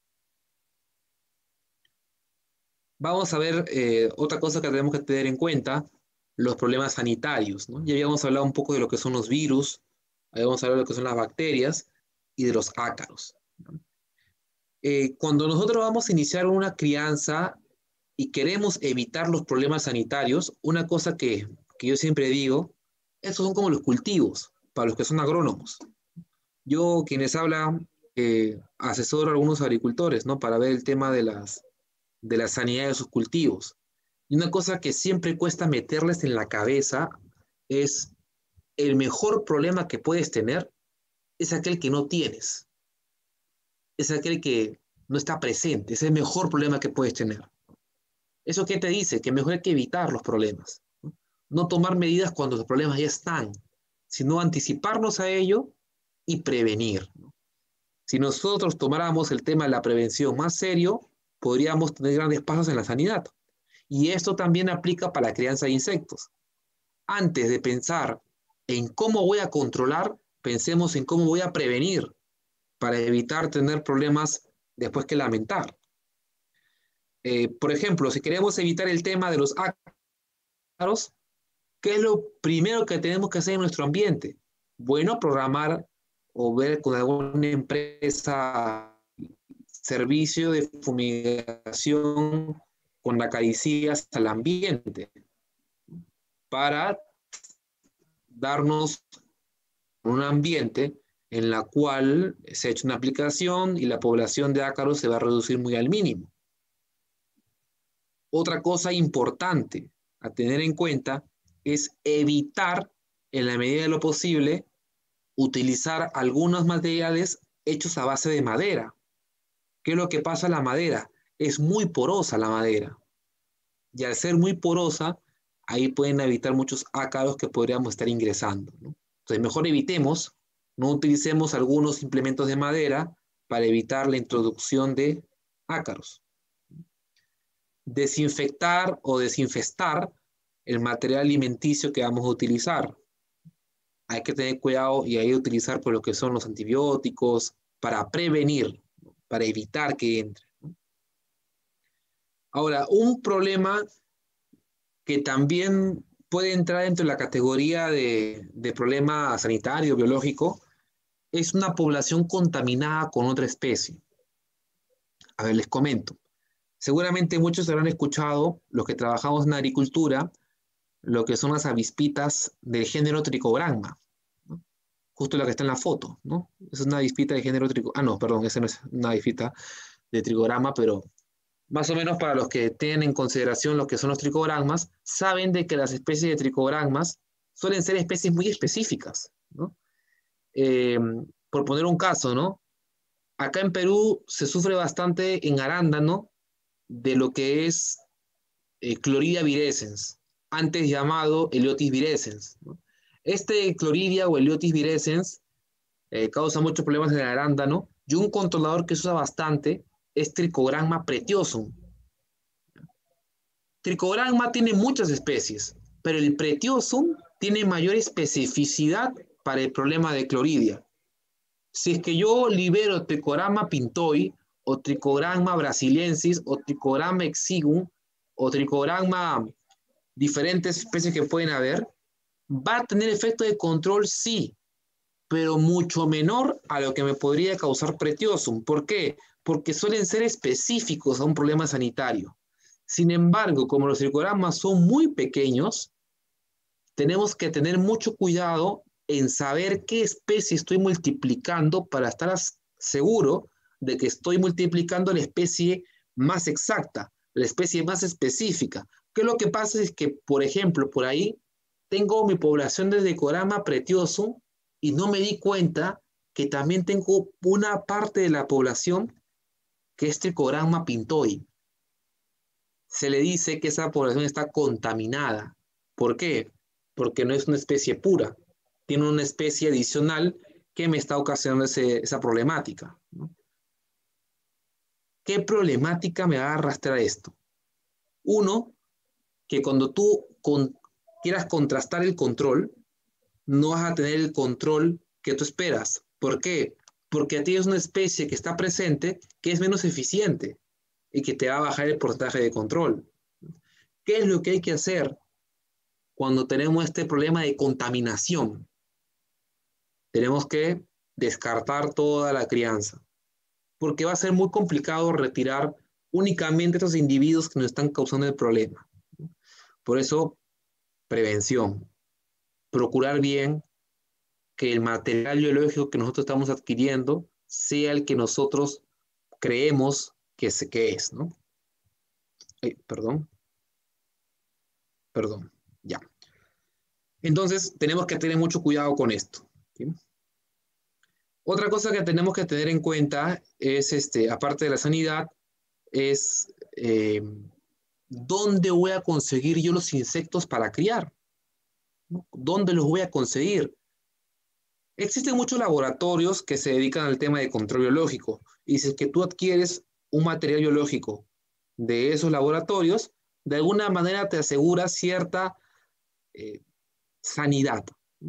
Vamos a ver eh, otra cosa que tenemos que tener en cuenta, los problemas sanitarios, ¿no? Ya habíamos hablado un poco de lo que son los virus, habíamos hablado de lo que son las bacterias y de los ácaros, ¿no? Eh, cuando nosotros vamos a iniciar una crianza y queremos evitar los problemas sanitarios, una cosa que, que yo siempre digo, estos son como los cultivos, para los que son agrónomos. Yo, quienes hablan, eh, asesoro a algunos agricultores, ¿no? Para ver el tema de las, de la sanidad de sus cultivos. Y una cosa que siempre cuesta meterles en la cabeza es el mejor problema que puedes tener es aquel que no tienes. Es aquel que no está presente. Es el mejor problema que puedes tener. ¿Eso qué te dice? Que mejor hay que evitar los problemas. No, no tomar medidas cuando los problemas ya están, sino anticiparnos a ello y prevenir, ¿no? Si nosotros tomáramos el tema de la prevención más serio, podríamos tener grandes pasos en la sanidad. Y esto también aplica para la crianza de insectos. Antes de pensar en cómo voy a controlar, pensemos en cómo voy a prevenir para evitar tener problemas después que lamentar. Eh, por ejemplo, si queremos evitar el tema de los ácaros, ¿qué es lo primero que tenemos que hacer en nuestro ambiente? Bueno, programar o ver con alguna empresa servicio de fumigación con acaricias al ambiente para darnos un ambiente en la cual se ha hecho una aplicación y la población de ácaros se va a reducir muy al mínimo. Otra cosa importante a tener en cuenta es evitar, en la medida de lo posible, utilizar algunos materiales hechos a base de madera. ¿Qué es lo que pasa a la madera? Es muy porosa la madera. Y al ser muy porosa, ahí pueden habitar muchos ácaros que podríamos estar ingresando, ¿no? Entonces, mejor evitemos, no utilicemos algunos implementos de madera para evitar la introducción de ácaros. Desinfectar o desinfestar el material alimenticio que vamos a utilizar. Hay que tener cuidado y hay que utilizar por lo que son los antibióticos para prevenir, para evitar que entre. Ahora, un problema que también puede entrar dentro de la categoría de, de problema sanitario, biológico, es una población contaminada con otra especie. A ver, les comento. Seguramente muchos habrán escuchado, los que trabajamos en agricultura, lo que son las avispitas del género Trichogramma, ¿no? Justo la que está en la foto, ¿no? Es una avispita de género Trichogramma. Ah, no, perdón, esa no es una avispita de Trichogramma, pero más o menos para los que tienen en consideración lo que son los tricogrammas, saben de que las especies de tricogrammas suelen ser especies muy específicas, ¿no? Eh, por poner un caso, ¿no? Acá en Perú se sufre bastante en arándano de lo que es eh, Chloridia virescens, antes llamado Heliotis virescens, ¿no? Este Chloridia o Heliotis virescens eh, causa muchos problemas en el arándano y un controlador que se usa bastante es Trichogramma pretiosum. Trichogramma tiene muchas especies, pero el pretiosum tiene mayor especificidad para el problema de cloridia. Si es que yo libero Trichogramma pintoi o Trichogramma brasiliensis, o Trichogramma exiguum, o Trichogramma, diferentes especies que pueden haber, va a tener efecto de control, sí, pero mucho menor a lo que me podría causar Pretiosum. ¿Por qué? Porque suelen ser específicos a un problema sanitario. Sin embargo, como los tricogramas son muy pequeños, tenemos que tener mucho cuidado en saber qué especie estoy multiplicando para estar seguro de que estoy multiplicando la especie más exacta, la especie más específica. ¿Qué es lo que pasa? Es que, por ejemplo, por ahí tengo mi población de Trichogramma pretiosum y no me di cuenta que también tengo una parte de la población que es Trichogramma pintoi. Se le dice que esa población está contaminada. ¿Por qué? Porque no es una especie pura. Tiene una especie adicional que me está ocasionando ese, esa problemática, ¿no? ¿Qué problemática me va a arrastrar esto? Uno, que cuando tú con, quieras contrastar el control, no vas a tener el control que tú esperas. ¿Por qué? Porque a ti es una especie que está presente que es menos eficiente y que te va a bajar el porcentaje de control. ¿Qué es lo que hay que hacer cuando tenemos este problema de contaminación? Tenemos que descartar toda la crianza, porque va a ser muy complicado retirar únicamente estos individuos que nos están causando el problema. Por eso, prevención. Procurar bien que el material biológico que nosotros estamos adquiriendo sea el que nosotros creemos que es, que es, ¿no? Ay, perdón. Perdón. Ya. Entonces, tenemos que tener mucho cuidado con esto, ¿sí? Otra cosa que tenemos que tener en cuenta es, este, aparte de la sanidad, es eh, dónde voy a conseguir yo los insectos para criar, ¿no? ¿Dónde los voy a conseguir? Existen muchos laboratorios que se dedican al tema de control biológico, y si es que tú adquieres un material biológico de esos laboratorios, de alguna manera te asegura cierta eh, sanidad.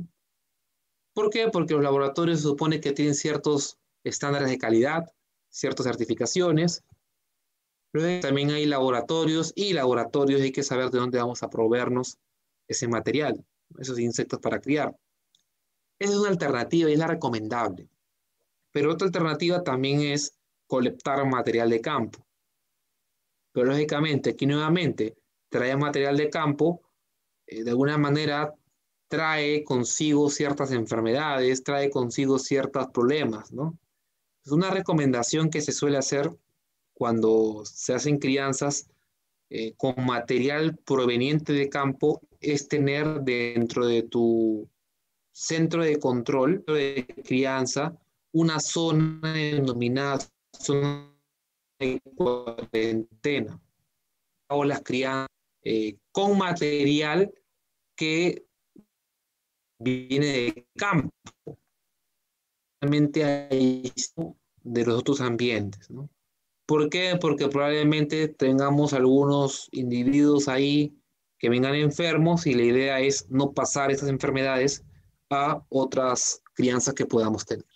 ¿Por qué? Porque los laboratorios se supone que tienen ciertos estándares de calidad, ciertas certificaciones. Luego también hay laboratorios y laboratorios, y hay que saber de dónde vamos a proveernos ese material, esos insectos para criar. Esa es una alternativa y es la recomendable. Pero otra alternativa también es colectar material de campo. Pero lógicamente, aquí nuevamente, traer material de campo, eh, de alguna manera trae consigo ciertas enfermedades, trae consigo ciertos problemas, ¿no? Es una recomendación que se suele hacer cuando se hacen crianzas eh, con material proveniente de campo, es tener dentro de tu centro de control de crianza una zona denominada zona de cuarentena o las crianzas eh, con material que viene de campo, realmente hay de los otros ambientes, ¿no? ¿Por qué? Porque probablemente tengamos algunos individuos ahí que vengan enfermos y la idea es no pasar estas enfermedades a otras crianzas que podamos tener.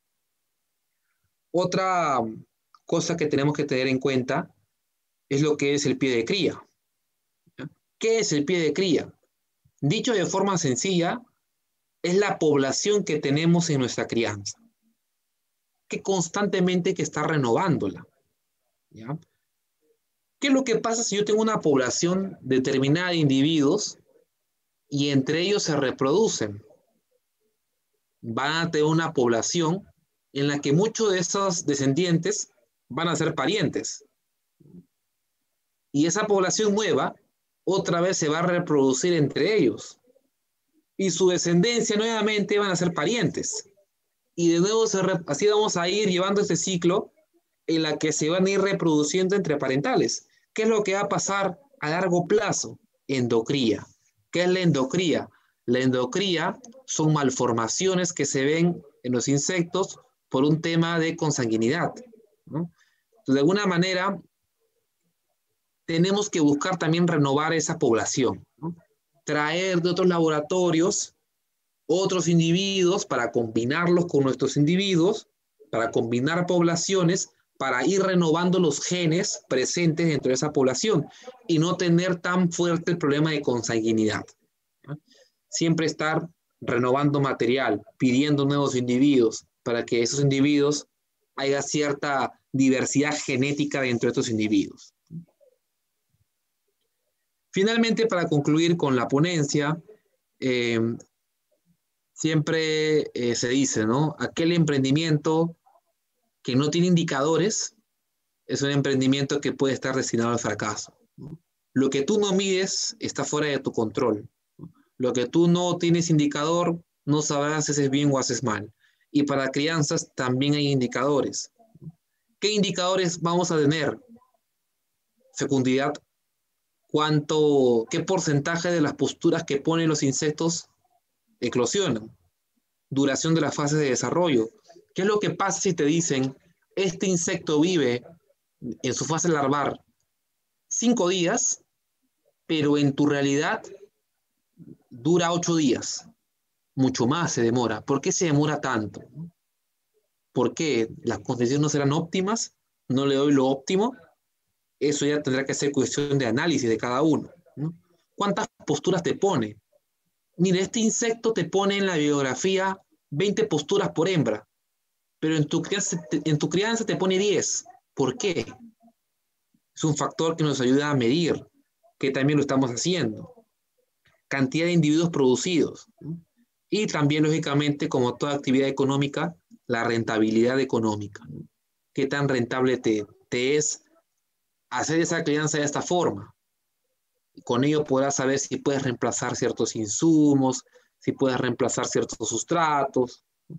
Otra cosa que tenemos que tener en cuenta es lo que es el pie de cría. ¿Qué es el pie de cría? Dicho de forma sencilla, es la población que tenemos en nuestra crianza, que constantemente hay que estar renovándola, ¿ya? ¿Qué es lo que pasa si yo tengo una población determinada de individuos y entre ellos se reproducen? Van a tener una población en la que muchos de esos descendientes van a ser parientes. Y esa población nueva otra vez se va a reproducir entre ellos. Y su descendencia nuevamente van a ser parientes. Y de nuevo se así vamos a ir llevando este ciclo en la que se van a ir reproduciendo entre parentales. ¿Qué es lo que va a pasar a largo plazo? Endocría. ¿Qué es la endocría? La endocría son malformaciones que se ven en los insectos por un tema de consanguinidad, ¿no? Entonces, de alguna manera, tenemos que buscar también renovar esa población, ¿no? Traer de otros laboratorios otros individuos para combinarlos con nuestros individuos, para combinar poblaciones, para ir renovando los genes presentes dentro de esa población y no tener tan fuerte el problema de consanguinidad. ¿No? Siempre estar renovando material, pidiendo nuevos individuos para que esos individuos haya cierta diversidad genética dentro de estos individuos. Finalmente, para concluir con la ponencia, eh, siempre eh, se dice, ¿no? Aquel emprendimiento que no tiene indicadores es un emprendimiento que puede estar destinado al fracaso, ¿no? Lo que tú no mides está fuera de tu control. Lo que tú no tienes indicador, no sabrás si haces bien o haces mal. Y para crianzas también hay indicadores. ¿Qué indicadores vamos a tener? Fecundidad. ¿Cuánto, qué porcentaje de las posturas que ponen los insectos eclosionan? Duración de las fases de desarrollo. ¿Qué es lo que pasa si te dicen, este insecto vive en su fase larvar cinco días, pero en tu realidad dura ocho días? Mucho más se demora. ¿Por qué se demora tanto? ¿Por qué? ¿Las condiciones no serán óptimas? ¿No le doy lo óptimo? Eso ya tendrá que ser cuestión de análisis de cada uno, ¿no? ¿Cuántas posturas te pone? Mire, este insecto te pone en la biografía veinte posturas por hembra, pero en tu crianza, en tu crianza te pone diez. ¿Por qué? Es un factor que nos ayuda a medir, que también lo estamos haciendo. Cantidad de individuos producidos, ¿no? Y también, lógicamente, como toda actividad económica, la rentabilidad económica, ¿no? ¿Qué tan rentable te, te es hacer esa crianza de esta forma? Y con ello podrás saber si puedes reemplazar ciertos insumos, si puedes reemplazar ciertos sustratos.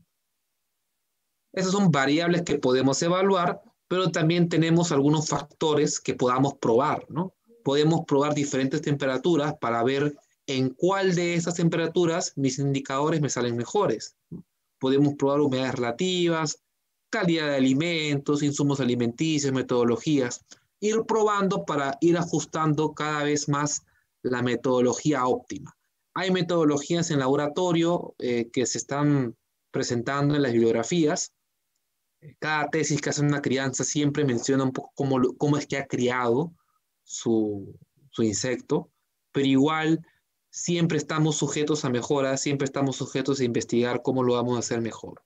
Esas son variables que podemos evaluar, pero también tenemos algunos factores que podamos probar, ¿no? Podemos probar diferentes temperaturas para ver en cuál de esas temperaturas mis indicadores me salen mejores. Podemos probar humedades relativas, calidad de alimentos, insumos alimenticios, metodologías. Ir probando para ir ajustando cada vez más la metodología óptima. Hay metodologías en laboratorio eh, que se están presentando en las bibliografías. Cada tesis que hace una crianza siempre menciona un poco cómo, cómo es que ha criado su, su insecto, pero igual siempre estamos sujetos a mejoras, siempre estamos sujetos a investigar cómo lo vamos a hacer mejor.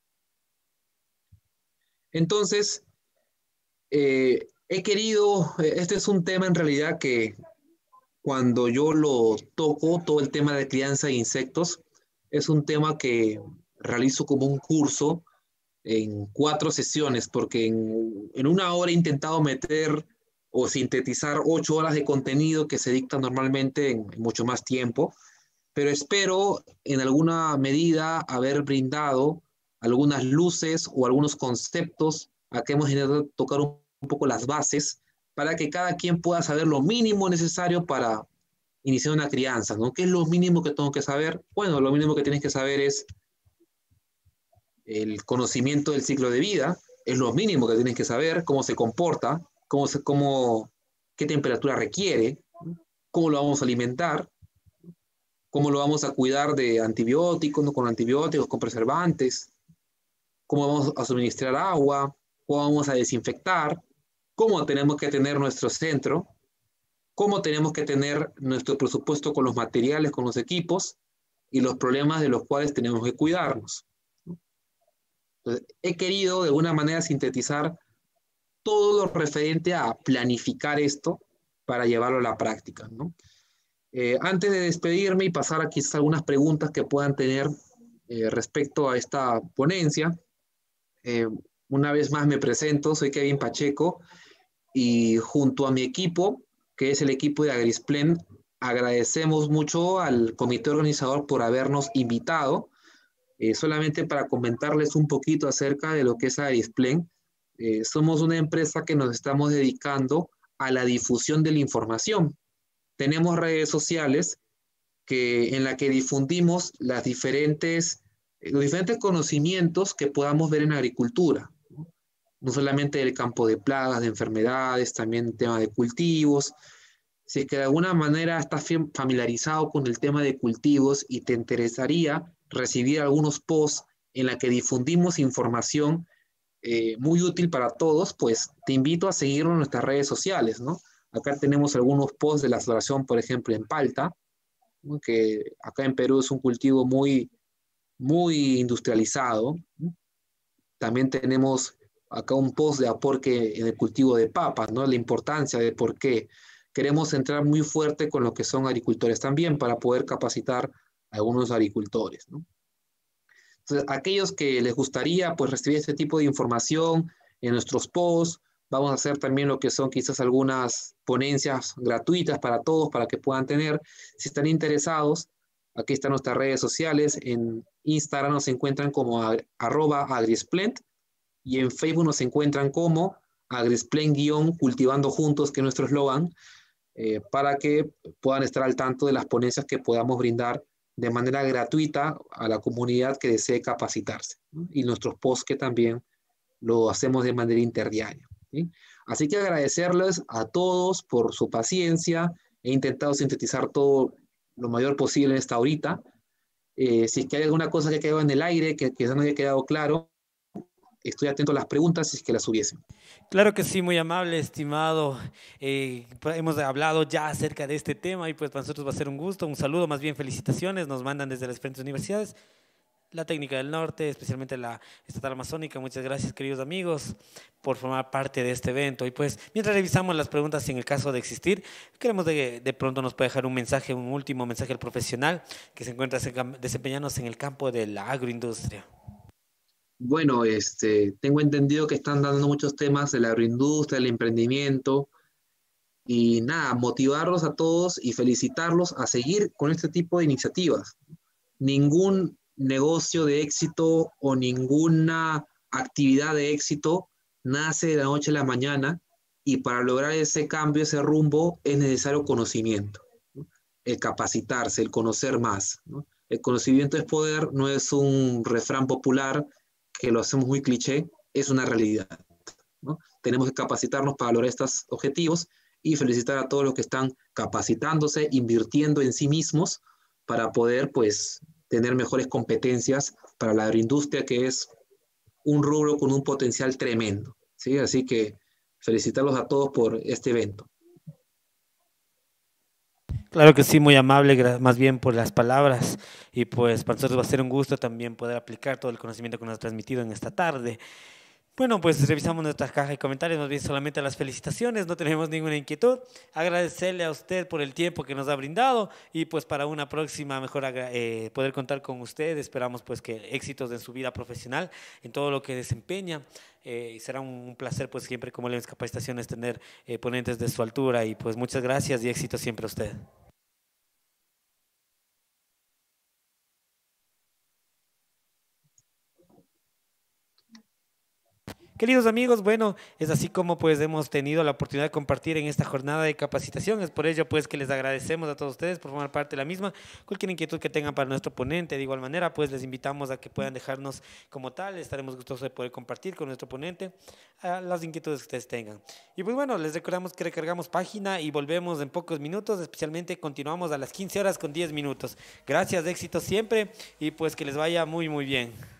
Entonces, eh, he querido, este es un tema en realidad que cuando yo lo toco, todo el tema de crianza de insectos, es un tema que realizo como un curso en cuatro sesiones, porque en, en una hora he intentado meter o sintetizar ocho horas de contenido que se dicta normalmente en, en mucho más tiempo, pero espero en alguna medida haber brindado algunas luces o algunos conceptos a que hemos intentado tocar un, un poco las bases para que cada quien pueda saber lo mínimo necesario para iniciar una crianza, ¿no? ¿Qué es lo mínimo que tengo que saber? Bueno, lo mínimo que tienes que saber es el conocimiento del ciclo de vida, es lo mínimo que tienes que saber, cómo se comporta, cómo se, cómo, qué temperatura requiere, cómo lo vamos a alimentar, cómo lo vamos a cuidar de antibióticos, no con antibióticos, con preservantes, cómo vamos a suministrar agua, cómo vamos a desinfectar, cómo tenemos que tener nuestro centro, cómo tenemos que tener nuestro presupuesto con los materiales, con los equipos y los problemas de los cuales tenemos que cuidarnos. Entonces, he querido de alguna manera sintetizar todo lo referente a planificar esto para llevarlo a la práctica, ¿no? Eh, antes de despedirme y pasar a quizás algunas preguntas que puedan tener eh, respecto a esta ponencia, eh, una vez más me presento, soy Kevin Pacheco y junto a mi equipo, que es el equipo de Agrisplen, agradecemos mucho al comité organizador por habernos invitado. Eh, solamente para comentarles un poquito acerca de lo que es Agrisplen, eh, somos una empresa que nos estamos dedicando a la difusión de la información. Tenemos redes sociales que, en las que difundimos las diferentes, eh, los diferentes conocimientos que podamos ver en agricultura, ¿no? No solamente del campo de plagas, de enfermedades, también tema de cultivos. Si es que de alguna manera estás familiarizado con el tema de cultivos y te interesaría recibir algunos posts en la que difundimos información eh, muy útil para todos, pues te invito a seguirnos en nuestras redes sociales, ¿no? Acá tenemos algunos posts de la floración, por ejemplo, en palta, ¿no? Que acá en Perú es un cultivo muy, muy industrializado, ¿no? También tenemos acá un post de aporte en el cultivo de papas, ¿no? La importancia de por qué queremos entrar muy fuerte con lo que son agricultores también para poder capacitar a algunos agricultores, ¿no? Entonces, aquellos que les gustaría pues recibir este tipo de información en nuestros posts, vamos a hacer también lo que son quizás algunas ponencias gratuitas para todos, para que puedan tener, si están interesados, aquí están nuestras redes sociales, en Instagram nos encuentran como a, arroba agrisplent y en Facebook nos encuentran como agrisplent-cultivando juntos, que es nuestro eslogan, eh, para que puedan estar al tanto de las ponencias que podamos brindar de manera gratuita a la comunidad que desee capacitarse, ¿no? Y nuestros posts que también lo hacemos de manera interdiaria, ¿sí? Así que agradecerles a todos por su paciencia. He intentado sintetizar todo lo mayor posible en esta horita. Eh, si es que hay alguna cosa que ha quedado en el aire, que quizás no haya quedado claro, estoy atento a las preguntas si es que las hubiesen. Claro que sí, muy amable, estimado. Eh, pues hemos hablado ya acerca de este tema y pues para nosotros va a ser un gusto, un saludo, más bien felicitaciones. Nos mandan desde las diferentes universidades, la Técnica del Norte, especialmente la Estatal Amazónica. Muchas gracias, queridos amigos, por formar parte de este evento. Y pues, mientras revisamos las preguntas, si en el caso de existir, queremos de, de pronto nos puede dejar un mensaje, un último mensaje al profesional que se encuentra desempeñándose en el campo de la agroindustria. Bueno, este, tengo entendido que están dando muchos temas de la agroindustria, del emprendimiento, y nada, motivarlos a todos y felicitarlos a seguir con este tipo de iniciativas. Ningún negocio de éxito o ninguna actividad de éxito nace de la noche a la mañana, y para lograr ese cambio, ese rumbo, es necesario conocimiento, ¿no? El capacitarse, el conocer más, ¿no? El conocimiento es poder, no es un refrán popular que lo hacemos muy cliché, es una realidad, ¿no? Tenemos que capacitarnos para lograr estos objetivos, y felicitar a todos los que están capacitándose, invirtiendo en sí mismos para poder, pues, tener mejores competencias para la agroindustria, que es un rubro con un potencial tremendo, ¿sí? Así que felicitarlos a todos por este evento. Claro que sí, muy amable, más bien por las palabras. Y pues para nosotros va a ser un gusto también poder aplicar todo el conocimiento que nos ha transmitido en esta tarde. Bueno, pues revisamos nuestra caja de comentarios, nos viene solamente las felicitaciones, no tenemos ninguna inquietud. Agradecerle a usted por el tiempo que nos ha brindado y pues para una próxima mejor eh, poder contar con usted. Esperamos pues que éxitos en su vida profesional, en todo lo que desempeña. Eh, y será un, un placer pues siempre, como las capacitaciones, tener eh, ponentes de su altura y pues muchas gracias y éxito siempre a usted. Queridos amigos, bueno, es así como pues hemos tenido la oportunidad de compartir en esta jornada de capacitación. Es por ello pues que les agradecemos a todos ustedes por formar parte de la misma. Cualquier inquietud que tengan para nuestro ponente, de igual manera, pues les invitamos a que puedan dejarnos como tal. Estaremos gustosos de poder compartir con nuestro ponente uh, las inquietudes que ustedes tengan. Y pues bueno, les recordamos que recargamos página y volvemos en pocos minutos. Especialmente continuamos a las quince horas con diez minutos. Gracias, éxito siempre y pues que les vaya muy muy bien.